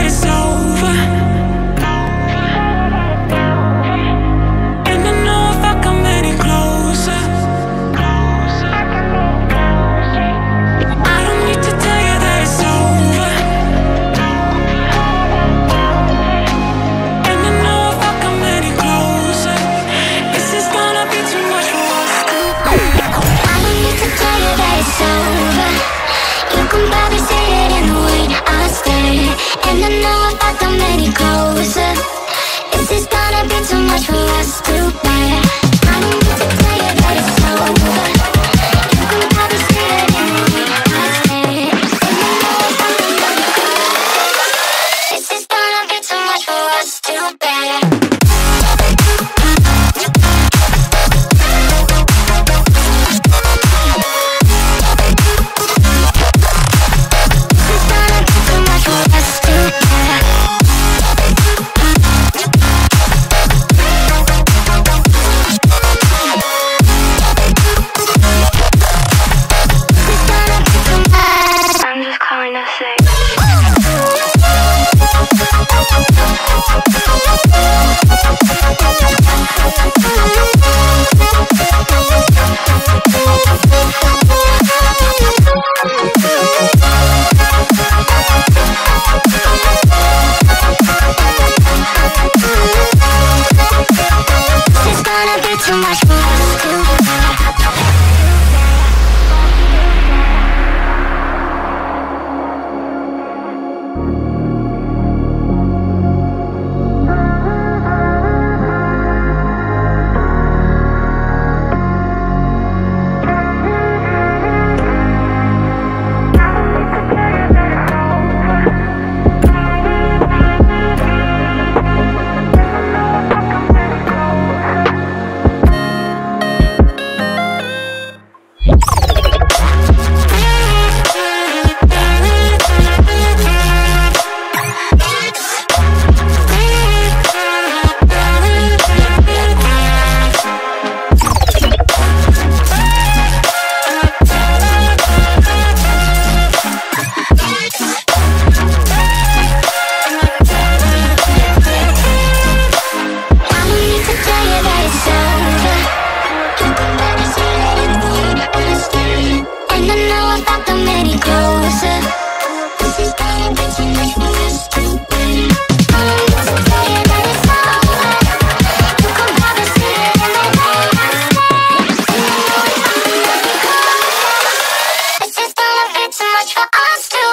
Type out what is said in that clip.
it's over. And I know if I come any closer, I don't need to tell you that it's over. And I know if I come any closer, this is gonna be too much for us to bear. I don't need to tell you that it's over. You can probably see it in the way I stare. And I know if I come any closer, this is gonna be too much for us to bear. I don't need to tell you that it's over. You can probably see it in the way I stare. And I know if I come any closer, this is gonna be too much for us to bear. Too much for us to